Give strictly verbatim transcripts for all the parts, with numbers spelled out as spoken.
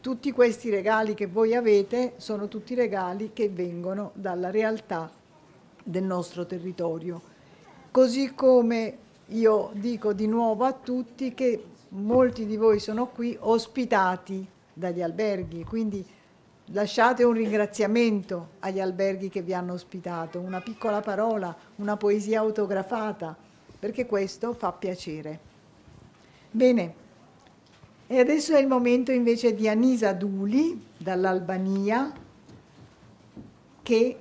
tutti questi regali che voi avete sono tutti regali che vengono dalla realtà del nostro territorio. Così come io dico di nuovo a tutti che molti di voi sono qui ospitati dagli alberghi, quindi lasciate un ringraziamento agli alberghi che vi hanno ospitato, una piccola parola, una poesia autografata, perché questo fa piacere. Bene, e adesso è il momento invece di Anisa Duli, dall'Albania, che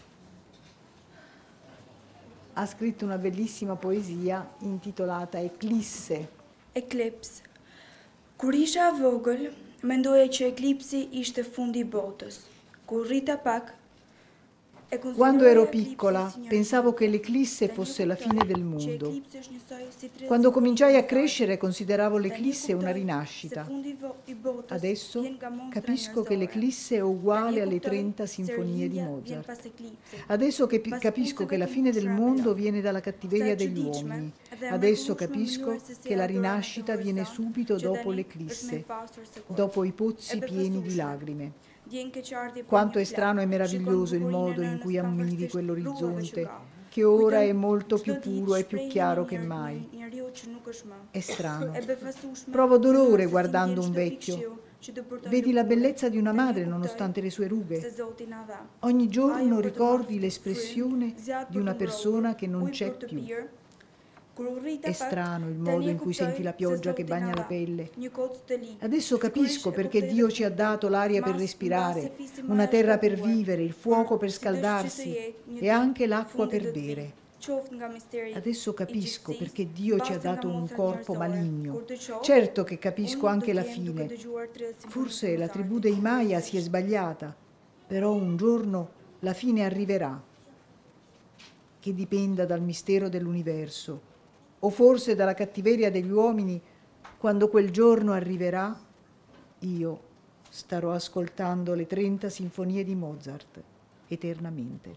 ha scritto una bellissima poesia intitolata Eclisse. Eclipse. Kur isha vogël, mendoja që eklipsi ishte fundi i botës. Kur rrita pak, Quando ero piccola pensavo che l'eclisse fosse la fine del mondo. Quando cominciai a crescere consideravo l'eclisse una rinascita. Adesso capisco che l'eclisse è uguale alle trenta sinfonie di Mozart. Adesso capisco che la fine del mondo viene dalla cattiveria degli uomini. Adesso capisco che la rinascita viene subito dopo l'eclisse, dopo i pozzi pieni di lacrime. Quanto è strano e meraviglioso il modo in cui ammiri quell'orizzonte, che ora è molto più puro e più chiaro che mai. È strano. Provo dolore guardando un vecchio. Vedi la bellezza di una madre nonostante le sue rughe. Ogni giorno ricordi l'espressione di una persona che non c'è più. È strano il modo in cui senti la pioggia che bagna la pelle. Adesso capisco perché Dio ci ha dato l'aria per respirare, una terra per vivere, il fuoco per scaldarsi e anche l'acqua per bere. Adesso capisco perché Dio ci ha dato un corpo maligno. Certo che capisco anche la fine. Forse la tribù dei Maya si è sbagliata, però un giorno la fine arriverà, che dipenda dal mistero dell'universo. O forse dalla cattiveria degli uomini, quando quel giorno arriverà, io starò ascoltando le trenta sinfonie di Mozart eternamente.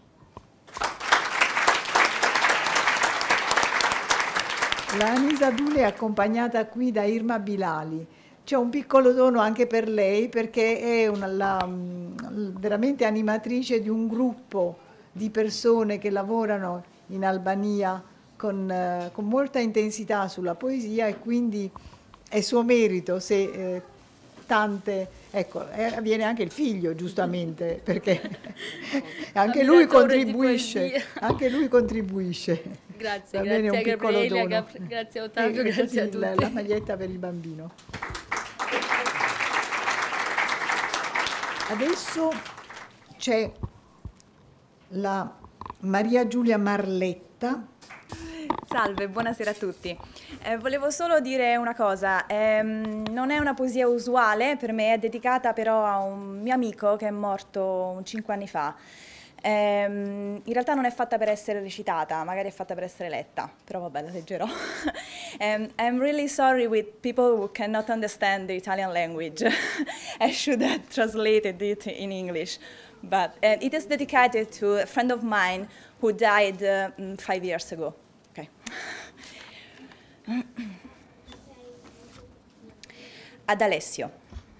La Anisa Duli è accompagnata qui da Irma Bilali. C'è un piccolo dono anche per lei, perché è una, la, veramente animatrice di un gruppo di persone che lavorano in Albania Con, eh, con molta intensità sulla poesia, e quindi è suo merito se eh, tante, ecco, eh, viene anche il figlio giustamente, perché anche lui contribuisce, anche lui contribuisce. Grazie, Va bene, grazie un piccolo Gabriele, dono. grazie Ottavio, E grazie a così tutti. La, la maglietta per il bambino. Adesso c'è la Maria Giulia Marletta. Salve, buonasera a tutti. Eh, volevo solo dire una cosa, ehm, non è una poesia usuale, per me è dedicata però a un mio amico che è morto cinque anni fa. Ehm, in realtà non è fatta per essere recitata, magari è fatta per essere letta, però vabbè, la leggerò. um, I'm really sorry with people who cannot understand the Italian language. I should have translated it in English. But uh, it is dedicated to a friend of mine who died uh, five years ago. Okay. Ad Alessio.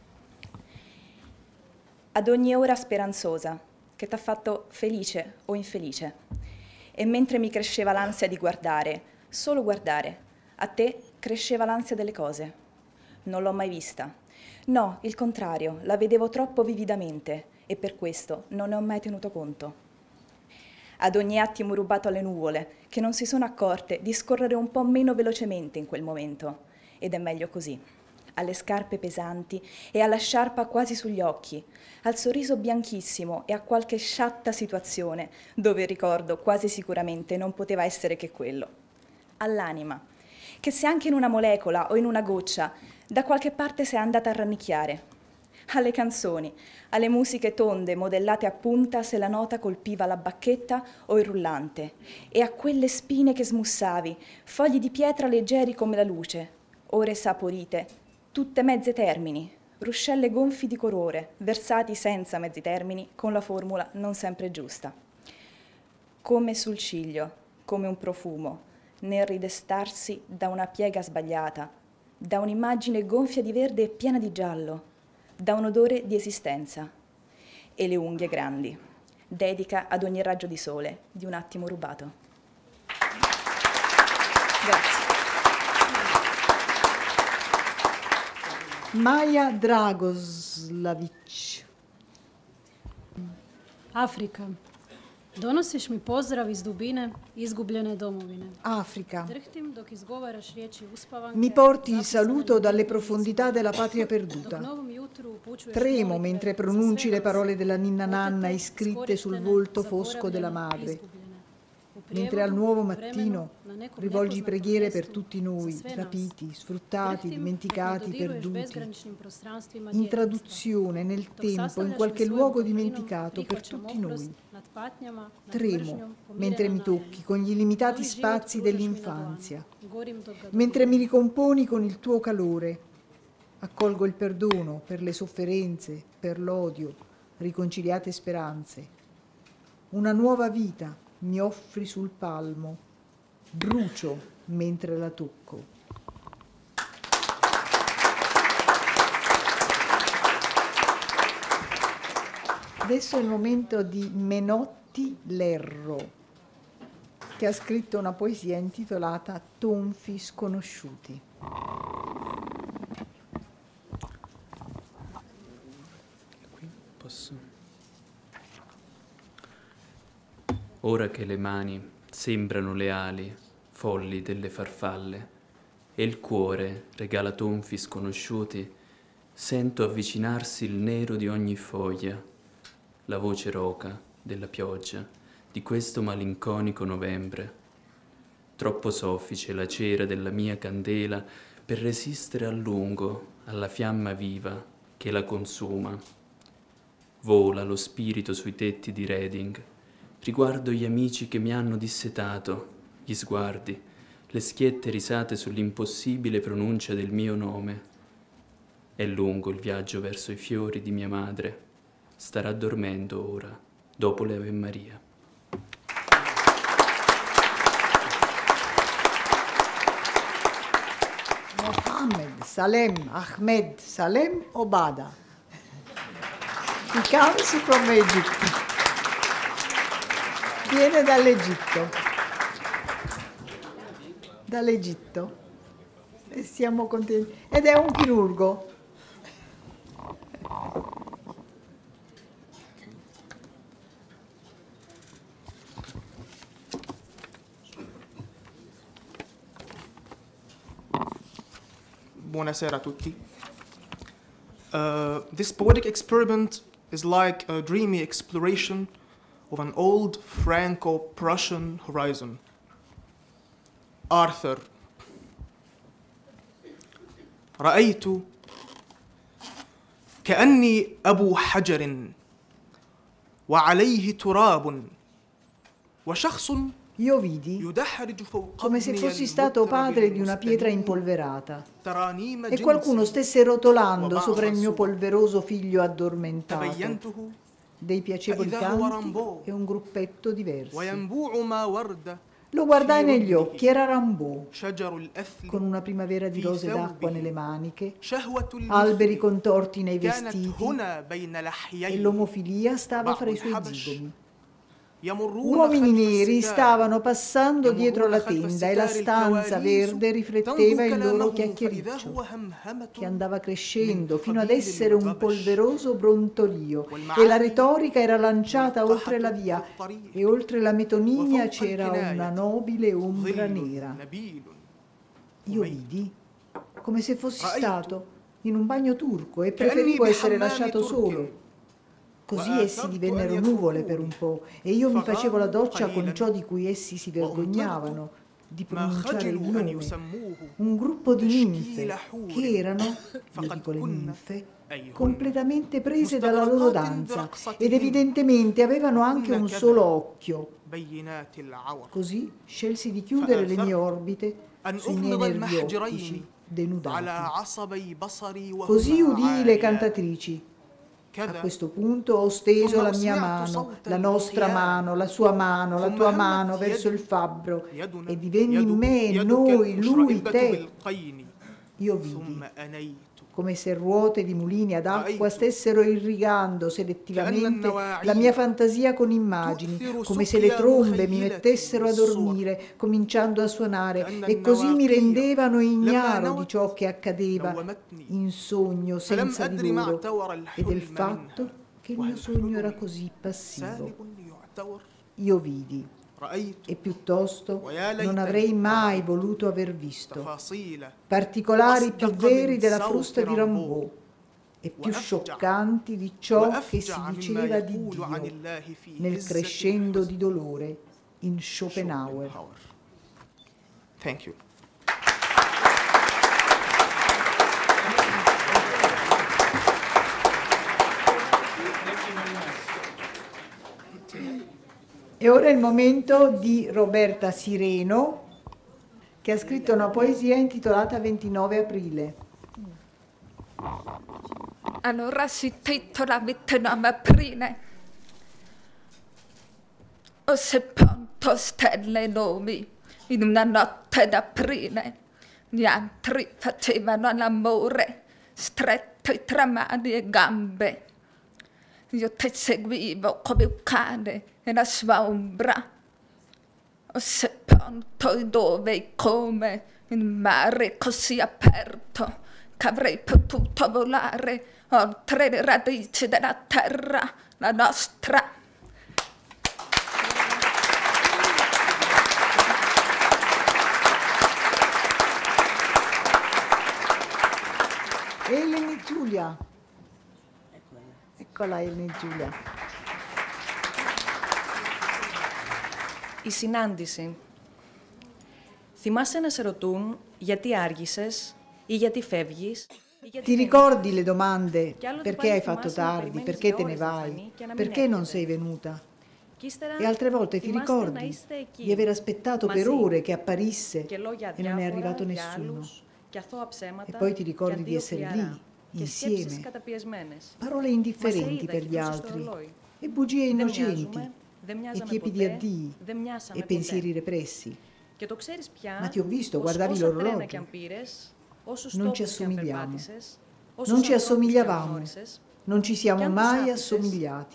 Ad ogni ora speranzosa che t'ha fatto felice o infelice, e mentre mi cresceva l'ansia di guardare, solo guardare, a te cresceva l'ansia delle cose. Non l'ho mai vista. No, il contrario, la vedevo troppo vividamente e per questo non ne ho mai tenuto conto. Ad ogni attimo rubato alle nuvole, che non si sono accorte di scorrere un po' meno velocemente in quel momento. Ed è meglio così. Alle scarpe pesanti e alla sciarpa quasi sugli occhi, al sorriso bianchissimo e a qualche sciatta situazione, dove il ricordo quasi sicuramente non poteva essere che quello. All'anima, che se anche in una molecola o in una goccia, da qualche parte si è andata a rannicchiare. Alle canzoni, alle musiche tonde modellate a punta se la nota colpiva la bacchetta o il rullante, e a quelle spine che smussavi, fogli di pietra leggeri come la luce, ore saporite, tutte mezze termini, ruscelle gonfi di colore, versati senza mezzi termini, con la formula non sempre giusta. Come sul ciglio, come un profumo, nel ridestarsi da una piega sbagliata, da un'immagine gonfia di verde e piena di giallo, dà un odore di esistenza, e le unghie grandi, dedica ad ogni raggio di sole di un attimo rubato. Grazie. Maja Dragoslavić. Afrika. Donosiš mi pozdrav iz dubine izgubljene domovine. Africa. Drhtim dok izgovaraš riječi uspavanke. Mi porti il saluto dalle profondità della patria perduta. Tremo mentre pronunci le parole della ninna nanna iscritte sul volto fosco della madre. Mentre al nuovo mattino rivolgi preghiere per tutti noi, rapiti, sfruttati, dimenticati, perduti. In traduzione, nel tempo, in qualche luogo dimenticato per tutti noi. Tremo mentre mi tocchi con gli illimitati spazi dell'infanzia. Mentre mi ricomponi con il tuo calore. Accolgo il perdono per le sofferenze, per l'odio, riconciliate speranze. Una nuova vita mi offri sul palmo, brucio mentre la tocco. Adesso è il momento di Menotti Lerro, che ha scritto una poesia intitolata Tonfi sconosciuti. Qui posso... Ora che le mani sembrano le ali folli delle farfalle e il cuore regala tonfi sconosciuti, sento avvicinarsi il nero di ogni foglia, la voce roca della pioggia di questo malinconico novembre. Troppo soffice la cera della mia candela per resistere a lungo alla fiamma viva che la consuma. Vola lo spirito sui tetti di Reading. Riguardo gli amici che mi hanno dissetato, gli sguardi, le schiette risate sull'impossibile pronuncia del mio nome. È lungo il viaggio verso i fiori di mia madre. Starà dormendo ora, dopo le Ave Maria. Mohammed Salem Ahmed Salem Obada. He comes from Egypt. Viene dall'Egitto, dall'Egitto, e siamo contenti. Ed è un chirurgo. Buonasera a tutti. Uh, this poetic experiment is like a dreamy exploration of an old Franco-Prussian horizon. Arthur. رأيت كأني أبو حجر وعليه تراب وشخص Io vidi come se fossi stato padre di una pietra impolverata e qualcuno stesse rotolando sopra il mio polveroso figlio addormentato. Dei piacevoli canti e un gruppetto di versi. Lo guardai negli occhi, era Rimbaud, con una primavera di rose d'acqua nelle maniche, alberi contorti nei vestiti, e l'omofilia stava fra i suoi zigomi. Uomini neri stavano passando dietro la tenda e la stanza verde rifletteva il loro chiacchiericcio, che andava crescendo fino ad essere un polveroso brontolio, e la retorica era lanciata oltre la via, e oltre la metonimia c'era una nobile ombra nera. Io vidi come se fossi stato in un bagno turco e preferivo essere lasciato solo. Così essi divennero nuvole per un po', e io mi facevo la doccia con ciò di cui essi si vergognavano, di pronunciare il nome. Un gruppo di ninfe, che erano, io dico le ninfe, completamente prese dalla loro danza, ed evidentemente avevano anche un solo occhio. Così scelsi di chiudere le mie orbite sui miei nervi ottici, denudati. Così udii le cantatrici. A questo punto ho steso la mia mano, la nostra mano, la sua mano, la tua mano verso il fabbro, e divenni me, noi, lui, te. Io vidi come se ruote di mulini ad acqua stessero irrigando selettivamente la mia fantasia con immagini, come se le trombe mi mettessero a dormire, cominciando a suonare, e così mi rendevano ignaro di ciò che accadeva in sogno senza di loro e del fatto che il mio sogno era così passivo. Io vidi, e piuttosto non avrei mai voluto aver visto particolari più veri della frusta di Rimbaud e più scioccanti di ciò che si diceva di Dio nel crescendo di dolore in Schopenhauer. Thank you. E ora è il momento di Roberta Sireno, che ha scritto una poesia intitolata ventinove aprile. Allora si titola ventinove aprile. Ho sepolto stelle enormi in una notte d'aprile. Gli altri facevano l'amore stretti tra mani e gambe. Io ti seguivo come un cane e la sua ombra. Ho sepolto il dove e come il mare così aperto che avrei potuto volare oltre le radici della terra, la nostra. Eleni Giulia. Eccola Eleni Giulia. Η συνάντηση. Θυμάσαι να σε ρωτούν γιατί άργησες ή γιατί φεύγεις. Ti ricordi le domande? Perché hai fatto tardi? Perché te ne vai? Perché non sei venuta? E altre volte ti ricordi di aver aspettato per ore che apparisse e non è arrivato nessuno. E poi ti ricordi di essere lì, insieme. Parole indifferenti per gli altri e bugie innocenti e tiepidi addii e pensieri repressi. Ma ti ho visto, guardavi l'orologio. Non ci assomigliamo. Non ci assomigliavamo. Non ci siamo mai assomigliati.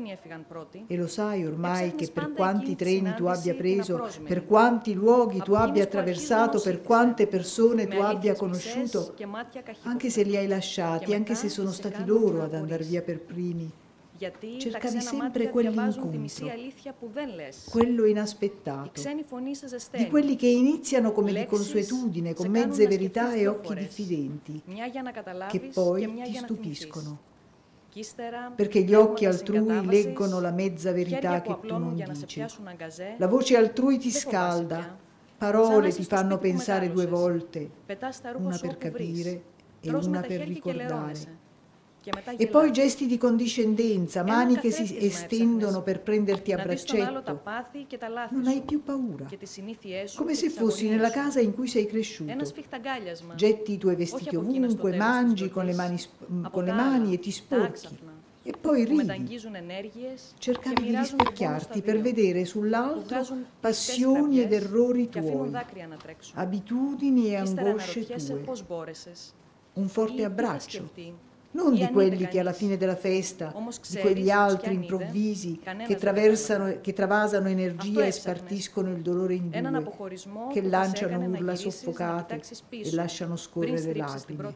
E lo sai ormai che per quanti treni tu abbia preso, per quanti luoghi tu abbia attraversato, per quante persone tu abbia conosciuto, anche se li hai lasciati, anche se sono stati loro ad andar via per primi, cercavi sempre quell'incontro, quello inaspettato, di quelli che iniziano come di consuetudine, con mezze verità e occhi diffidenti, che poi ti stupiscono. Perché gli occhi altrui leggono la mezza verità che tu non dici. La voce altrui ti scalda, parole ti fanno pensare due volte, una per capire e una per ricordare. E poi gesti di condiscendenza, mani che si estendono per prenderti a braccetto. Non hai più paura, come se fossi nella casa in cui sei cresciuto. Getti i tuoi vestiti ovunque, mangi con le mani, con le mani e ti sporchi. E poi ridi. Cercavi di rispecchiarti per vedere sull'altro passioni ed errori tuoi, abitudini e angosce tue. Un forte abbraccio. Non di quelli che alla fine della festa, di quegli altri improvvisi che attraversano, che travasano energia e spartiscono il dolore in due, che lanciano urla soffocate e lasciano scorrere lacrime.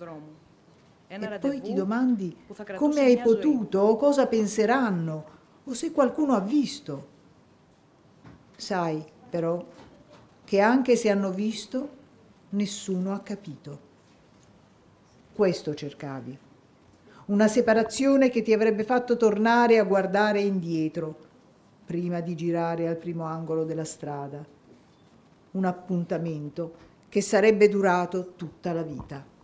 E poi ti domandi come hai potuto o cosa penseranno o se qualcuno ha visto. Sai, però, che anche se hanno visto, nessuno ha capito. Questo cercavi. Una separazione che ti avrebbe fatto tornare a guardare indietro, prima di girare al primo angolo della strada. Un appuntamento che sarebbe durato tutta la vita.